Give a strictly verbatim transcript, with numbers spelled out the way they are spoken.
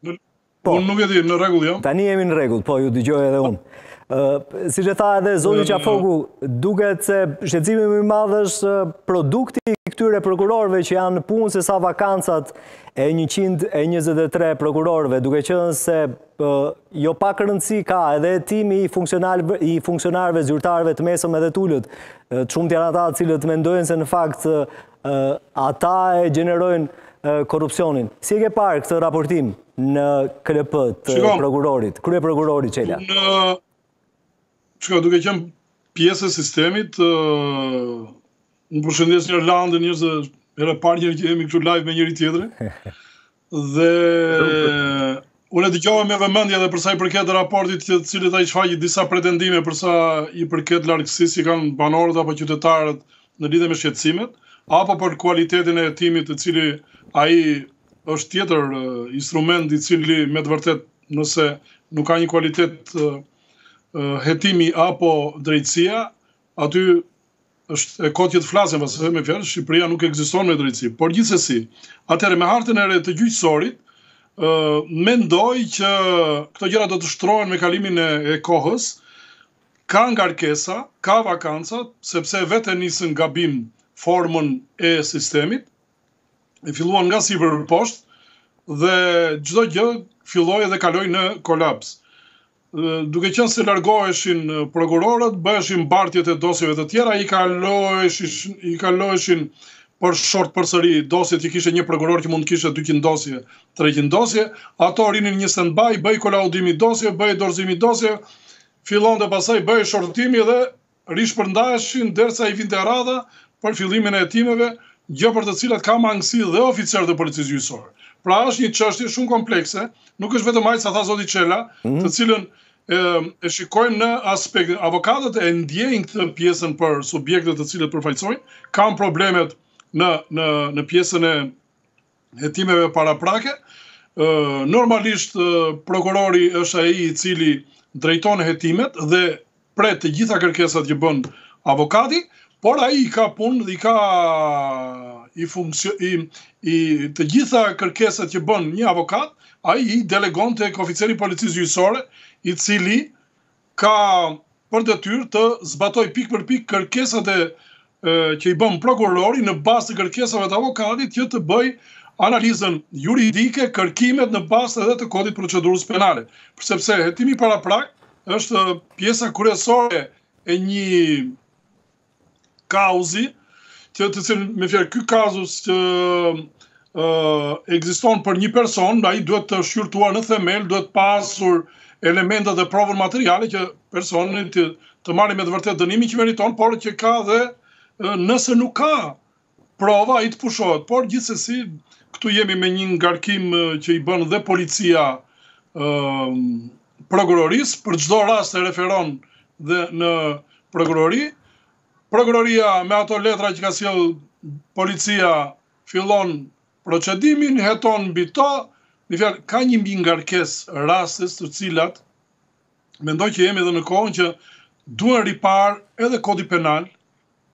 Unë nuk e di, në rregull jam. Tani jemi në rregull, po ju dëgjoj edhe unë. Si që tha edhe zoti Qafoku, duket se shqetësimi më i madh është produkti i këtyre prokurorëve që janë në punë se sa vakancat e njëqind e njëzet e tre prokurorëve, duke qenë se jo pak rëndësi ka edhe timi i funksionarëve, i funksionarëve zyrtarëve të mesëm edhe tullët. Të shumt janë ata të cilët mendojnë se në fakt ata e gjenerojnë korrupsionin. Si e ke parë këtë raportim në K L P të prokurorit, krye prokurorit Çela? Shka, duke qenë pjesë e sistemit, në përshëndes një Irlandë, njërës e herë parë njërë që jemi kështu live me njëri tjetëri, dhe unë e dëgjova me vëmendje edhe përsa i përket raportit të cilët ai shfaqi disa pretendime përsa i përket largësisë që kanë banorët apo qytetarët në lidhje me shqetësimet, apo për kualitetin e hetimit të cili ai është tjetër instrument i cili me të vërtet nëse nuk ka një kualitet hetimi apo drejtësia, aty është e kotje të flasën, pasë me fjalë, Shqipëria nuk ekziston me drejtësi. Por gjithsesi, atëherë me hartën e re të gjyqësorit, mendoj që këto gjëra do të shtrohen me kalimin e kohës, ka ngarkesa, ka vakanca, sepse vetë nisën gabim formën e sistemit, e filluan nga sipër poshtë dhe çdo gjë filloi dhe kaloi në kolaps. Duke qenë se largoheshin prokurorët, bëheshin mbartjet e dosjeve të tjera, i kaloheshin, i kaloheshin për short përsëri dosjet që kishte një prokuror që mund të kishte dyqind dosje, treqind dosje, ato rinin një stand-by, bëj kolaudimi dosje, bëj dorëzimi dosje, fillon dhe pasaj bëj shortimi dhe rishpërndaheshin derisa i vinte radha për fillimin e hetimeve, gjë për të cilat ka mangësi dhe oficerët e policisë gjyqësore. Pra është një çështje shumë komplekse, nuk është vetëm ai sa tha zoti Çela, të cilën e, e shikojmë në aspekt. Avokatët e ndjejnë këtë pjesën për subjektet të cilët përfaqësojnë, kanë problemet në në në pjesën e hetimeve paraprake. E, normalisht prokurori është ai i cili drejton hetimet dhe pret të gjitha kërkesat që bën avokati, por ai i ka punë, i ka i funksion i, i të gjitha kërkesat që bën një avokat, ai i delegon tek oficeri i policisë gjyqësore, i cili ka për detyrë të zbatoj pikë për pikë kërkesat e, e që i bën prokurori në bazë të kërkesave të avokatit që të bëj analizën juridike, kërkimet në bazë edhe të kodit procedurës penale. Sepse hetimi paraprak është pjesa kryesore e një kauzi, që të cilën me fjalë ky kazus që uh, ekziston për një person, ai duhet të shqyrtuar në themel, duhet pasur elementet dhe provën materiale që personi të, të marrë me të vërtet dënimin që meriton, por që ka dhe uh, nëse nuk ka prova, ai të pushohet. Por gjithsesi, këtu jemi me një ngarkim uh, që i bën dhe policia uh, prokurorisë, për çdo rast e referon dhe në prokurori. Prokuroria me ato letra që ka sjell policia fillon procedimin, heton mbi to, në fjalë ka një mbi ngarkesë rastes të cilat mendoj që jemi edhe në kohën që duhen ripar edhe kodi penal,